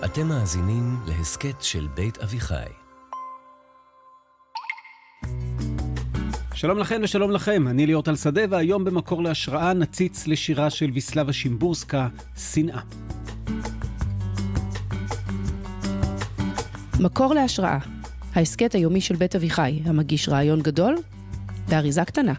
אתם מאזינים להסכת של בית אביחי. שלום לכם ושלום לכם, אני ליאור טל שדה, והיום במקור להשראה נציץ לשירה של ויסלבה שימבורסקה, שנאה. מקור להשראה, ההסכת היומי של בית אביחי, המגיש רעיון גדול באריזה קטנה.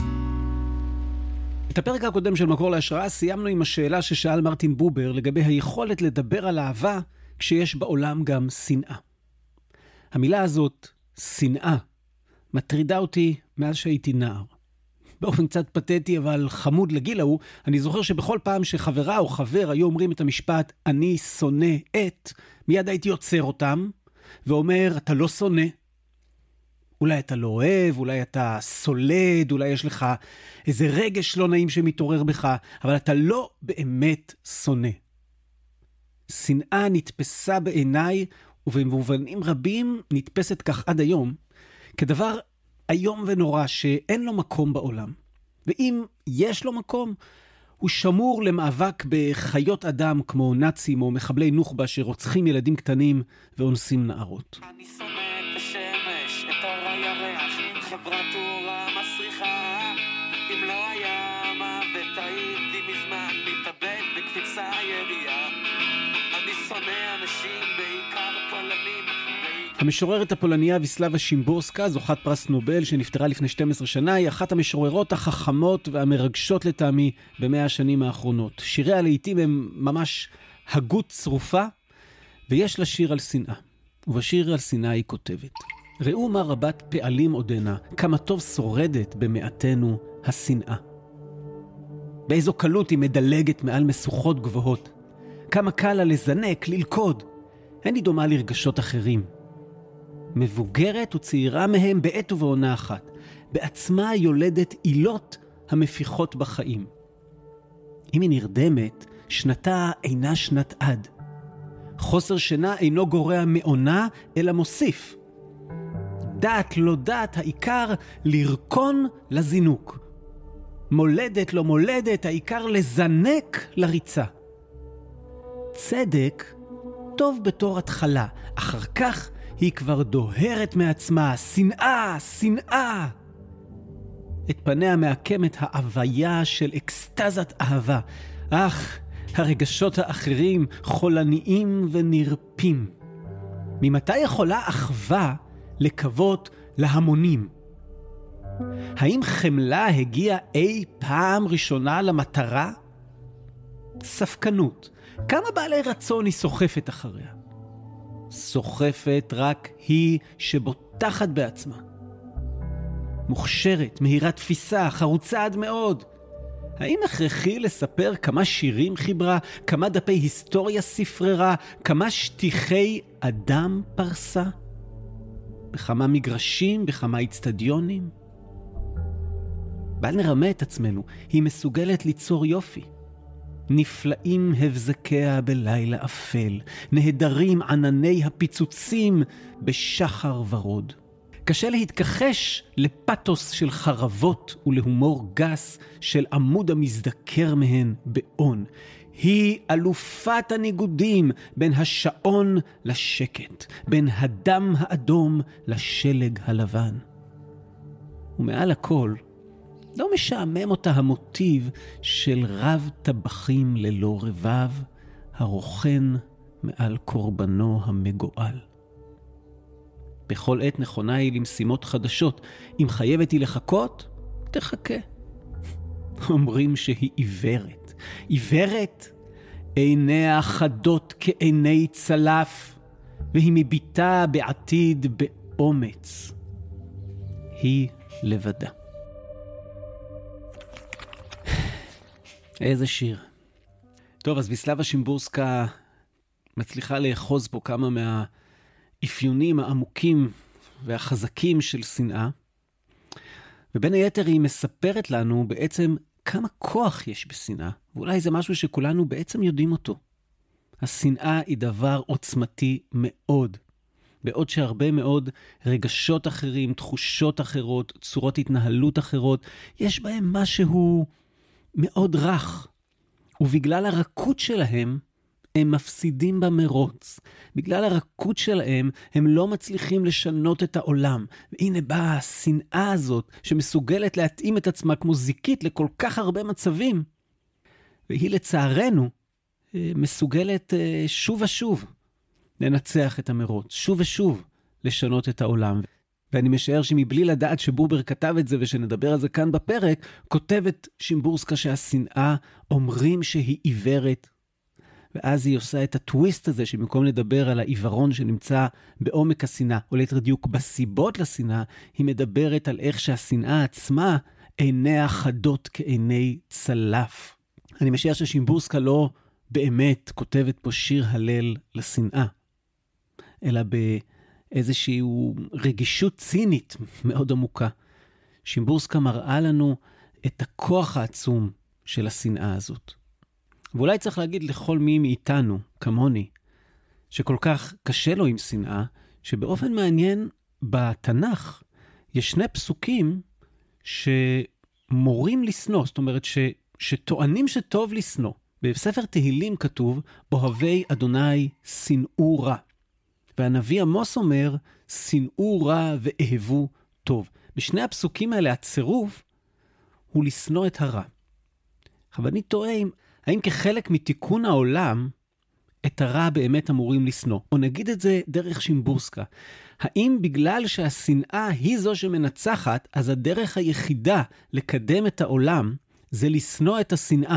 את הפרק הקודם של מקור להשראה סיימנו עם השאלה ששאל מרטין בובר לגבי היכולת לדבר על אהבה כשיש בעולם גם שנאה. המילה הזאת, שנאה, מטרידה אותי מאז שהייתי נער. באופן קצת פתטי אבל חמוד לגיל ההוא, אני זוכר שבכל פעם שחברה או חבר היו אומרים את המשפט אני שונא את, מיד הייתי יוצר אותם ואומר אתה לא שונא. אולי אתה לא אוהב, אולי אתה סולד, אולי יש לך איזה רגש לא נעים שמתעורר בך, אבל אתה לא באמת שונא. שנאה נתפסה בעיניי, ובמובנים רבים נתפסת כך עד היום, כדבר היום ונורא שאין לו מקום בעולם. ואם יש לו מקום, הוא שמור למאבק בחיות אדם כמו נאצים או מחבלי נוח'בה שרוצחים ילדים קטנים ואונסים נערות. אני שונא את השמש, את אור הירח, חברת תאורה מסריחה. אם לא היה מוות הייתי מזמן מתאבד בקפיצה ירייה. אני שונא אנשים, בעיקר פולנים. המשוררת הפולניה ויסלבה שימבורסקה, זוכת פרס נובל שנפטרה לפני 12 שנה, היא אחת המשוררות החכמות והמרגשות לטעמי ב100 השנים האחרונות. שיריה לעתים הם ממש הגות צרופה, ויש לה שיר על שנאה. ובשיר על שנאה היא כותבת: ראו מה רבת פעלים עודנה, כמה טוב שורדת במעטנו השנאה. באיזו קלות היא מדלגת מעל משוכות גבוהות. כמה קל לה לזנק, ללכוד. אין היא דומה לרגשות אחרים. מבוגרת וצעירה מהם בעת ובעונה אחת. בעצמה יולדת עילות המפיחות בחיים. אם היא נרדמת, שנתה אינה שנת עד. חוסר שינה אינו גורע מעונה, אלא מוסיף. דעת לא דעת, העיקר לרקון לזינוק. מולדת לא מולדת, העיקר לזנק לריצה. צדק טוב בתור התחלה, אחר כך היא כבר דוהרת מעצמה, שנאה, שנאה. את פניה מעקמת ההוויה של אקסטזת אהבה. אך הרגשות האחרים חולניים ונרפים. ממתי יכולה אחווה לקוות להמונים? האם חמלה הגיעה אי פעם ראשונה למטרה? ספקנות. כמה בעלי רצון היא סוחפת אחריה? סוחפת רק היא שבוטחת בעצמה. מוכשרת, מהירת תפיסה, חרוצה עד מאוד. האם הכרחי לספר כמה שירים חיברה, כמה דפי היסטוריה ספררה, כמה שטיחי אדם פרסה? בכמה מגרשים, בכמה אצטדיונים? בל נרמה את עצמנו, היא מסוגלת ליצור יופי. נפלאים הבזקיה בלילה אפל, נהדרים ענני הפיצוצים בשחר ורוד. קשה להתכחש לפתוס של חרבות ולהומור גס של עמוד המזדקר מהן בעון. היא אלופת הניגודים בין השעון לשקט, בין הדם האדום לשלג הלבן. ומעל הכל, לא משעמם אותה המוטיב של רב טבחים ללא רבב, הרוכן מעל קורבנו המגואל. בכל עת נכונה היא למשימות חדשות. אם חייבת היא לחכות, תחכה. אומרים שהיא עיוורת. עיוורת? עיניה חדות כעיני צלף, והיא מביטה בעתיד באומץ. היא לבדה. איזה שיר. טוב, אז ויסלבה שימבורסקה מצליחה לאחוז פה כמה מהאפיונים העמוקים והחזקים של שנאה. ובין היתר היא מספרת לנו בעצם כמה כוח יש בשנאה. ואולי זה משהו שכולנו בעצם יודעים אותו. השנאה היא דבר עוצמתי מאוד. בעוד שהרבה מאוד רגשות אחרים, תחושות אחרות, צורות התנהלות אחרות, יש בהם משהו מאוד רך. ובגלל הרכות שלהם, הם מפסידים במרוץ. בגלל הרכות שלהם, הם לא מצליחים לשנות את העולם. והנה באה השנאה הזאת, שמסוגלת להתאים את עצמה כמו זיקית לכל כך הרבה מצבים. והיא לצערנו, מסוגלת שוב ושוב לנצח את המרוץ. שוב ושוב לשנות את העולם. ואני משער שמבלי לדעת שבובר כתב את זה ושנדבר על זה כאן בפרק, כותבת שימבורסקה שהשנאה אומרים שהיא עיוורת. ואז היא עושה את הטוויסט הזה, שבמקום לדבר על העיוורון שנמצא בעומק השנאה, או ליתר דיוק בסיבות לשנאה, היא מדברת על איך שהשנאה עצמה עיניה חדות כעיני צלף. אני משער ששימבורסקה לא באמת כותבת פה שיר הלל לשנאה, אלא באיזושהי רגישות צינית מאוד עמוקה. שימבורסקה מראה לנו את הכוח העצום של השנאה הזאת. ואולי צריך להגיד לכל מי מאיתנו, כמוני, שכל כך קשה לו עם שנאה, שבאופן מעניין בתנ"ך יש שני פסוקים שמורים לשנוא, זאת אומרת שטוענים שטוב לשנוא. בספר תהילים כתוב, אוהבי אדוני שנאו רע. והנביא עמוס אומר, שנאו רע ואהבו טוב. בשני הפסוקים האלה הצירוף הוא לשנוא את הרע. אבל אני תוהה האם כחלק מתיקון העולם, את הרע באמת אמורים לשנוא? או נגיד את זה דרך שימבורסקה. האם בגלל שהשנאה היא זו שמנצחת, אז הדרך היחידה לקדם את העולם, זה לשנוא את השנאה.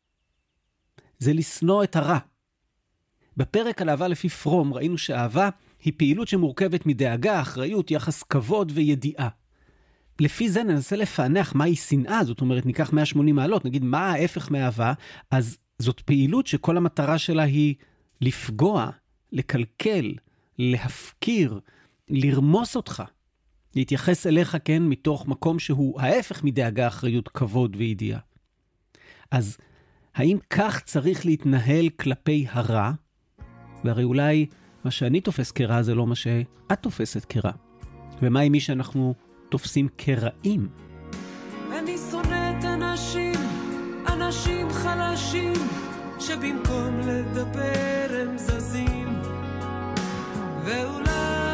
זה לשנוא את הרע. בפרק על אהבה לפי פרום, ראינו שאהבה היא פעילות שמורכבת מדאגה, אחריות, יחס כבוד וידיעה. לפי זה ננסה לפענח מהי שנאה, זאת אומרת ניקח 180 מעלות, נגיד מה ההפך מאהבה, אז זאת פעילות שכל המטרה שלה היא לפגוע, לקלקל, להפקיר, לרמוס אותך, להתייחס אליך כן מתוך מקום שהוא ההפך מדאגה, אחריות, כבוד וידיעה. אז האם כך צריך להתנהל כלפי הרע? והרי אולי מה שאני תופס כרע זה לא מה שאת תופסת כרע. ומה עם מי שאנחנו תופסים כרעים? אני שונאת אנשים חלשים, שבמקום לדבר הם זזים, ואולי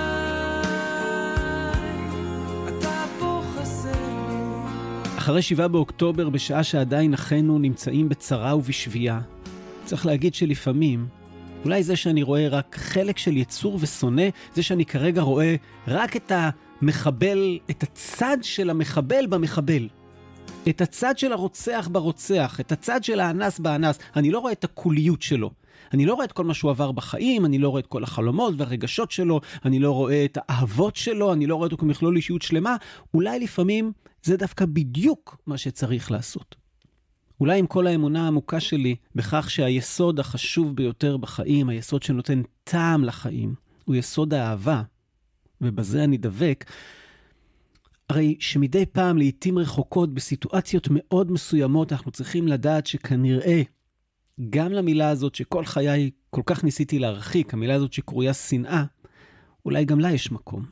אתה פה חסר לי. אחרי 7 באוקטובר, בשעה שעדיין אחינו נמצאים בצרה ובשבייה, צריך להגיד שלפעמים, אולי זה שאני רואה רק חלק של יצור ושונא, זה שאני כרגע רואה רק את המחבל, את הצד של המחבל במחבל. את הצד של הרוצח ברוצח, את הצד של האנס באנס. אני לא רואה את הקוליות שלו. אני לא רואה את כל מה שהוא עבר בחיים, אני לא רואה את כל החלומות והרגשות שלו, אני לא רואה את האהבות שלו, אני לא רואה אותו כמכלול אישיות שלמה. אולי לפעמים זה דווקא בדיוק מה שצריך לעשות. אולי עם כל האמונה העמוקה שלי, בכך שהיסוד החשוב ביותר בחיים, היסוד שנותן טעם לחיים, הוא יסוד האהבה, ובזה אני דבק, הרי שמדי פעם לעתים רחוקות בסיטואציות מאוד מסוימות, אנחנו צריכים לדעת שכנראה, גם למילה הזאת שכל חיי כל כך ניסיתי להרחיק, המילה הזאת שקרויה שנאה, אולי גם לה יש מקום.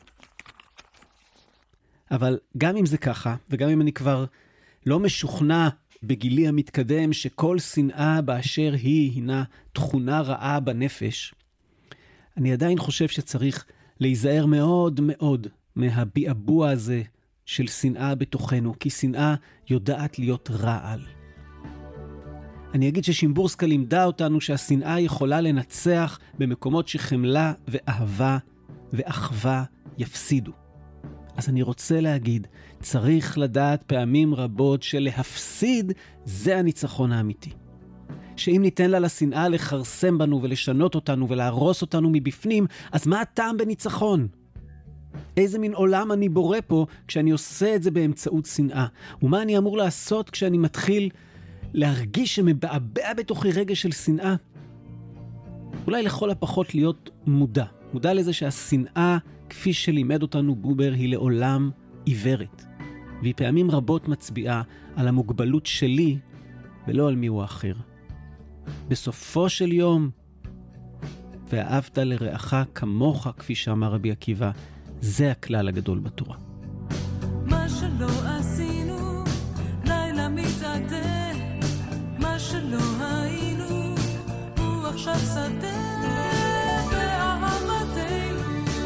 אבל גם אם זה ככה, וגם אם אני כבר לא משוכנע בגילי המתקדם שכל שנאה באשר הינה תכונה רעה בנפש, אני עדיין חושב שצריך להיזהר מאוד מאוד מהביעבוע הזה של שנאה בתוכנו, כי שנאה יודעת להיות רעל. אני אגיד ששימבורסקה לימדה אותנו שהשנאה יכולה לנצח במקומות שחמלה ואהבה ואחווה יפסידו. אז אני רוצה להגיד, צריך לדעת פעמים רבות שלהפסיד זה הניצחון האמיתי. שאם ניתן לה לשנאה לחרסם בנו ולשנות אותנו ולהרוס אותנו מבפנים, אז מה הטעם בניצחון? איזה מין עולם אני בורא פה כשאני עושה את זה באמצעות שנאה? ומה אני אמור לעשות כשאני מתחיל להרגיש שמבעבע בתוכי רגש של שנאה? אולי לכל הפחות להיות מודע לזה שהשנאה, כפי שלימד אותנו בובר, היא לעולם עיוורת. והיא פעמים רבות מצביעה על המוגבלות שלי ולא על מיהו האחר. בסופו של יום, ואהבת לרעך כמוך, כפי שאמר רבי עקיבא, זה הכלל הגדול בתורה. מה שלא עשינו, לילה מתעדה, מה שלא היינו, רוח עכשיו שדה באהבתנו.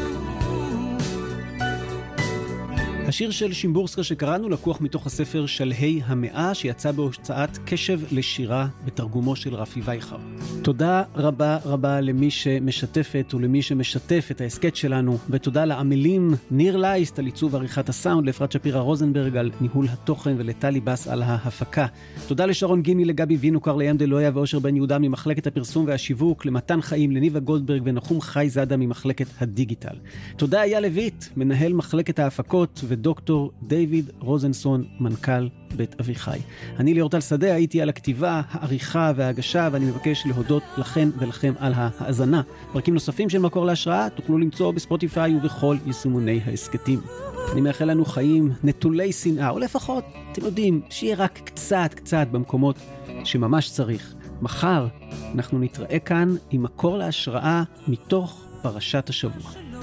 השיר של שימבורסקה שקראנו לקוח מתוך הספר שלהי המאה שיצא בהוצאת קשב לשירה בתרגומו של רפי וייכר. תודה רבה רבה למי שמשתפת ולמי שמשתף את העסקת שלנו, ותודה לעמלים ניר לייסט על עיצוב עריכת הסאונד, לאפרת שפירה רוזנברג על ניהול התוכן ולטלי בס על ההפקה. תודה לשרון גיני, לגבי וינוקר, לים דלויה ואושר בן יהודה ממחלקת הפרסום והשיווק, למתן חיים, לניבה גולדברג ונחום חי זדה ממחלקת הדיגיטל. תודה אייל לויט, מנהל מחלקת ההפקות, ודוקטור דיוויד רוזנסון, מנכ"ל בית אביחי. אני ליאורטל שדה, הייתי על הכתיבה, העריכה וההגשה, ואני מבקש להודות לכן ולכם על ההאזנה. פרקים נוספים של מקור להשראה תוכלו למצוא בספוטיפיי ובכל יישומוני העסקתים. אני מאחל לנו חיים נטולי שנאה, או לפחות, אתם יודעים, שיהיה רק קצת במקומות שממש צריך. מחר אנחנו נתראה כאן עם מקור להשראה מתוך פרשת השבוע.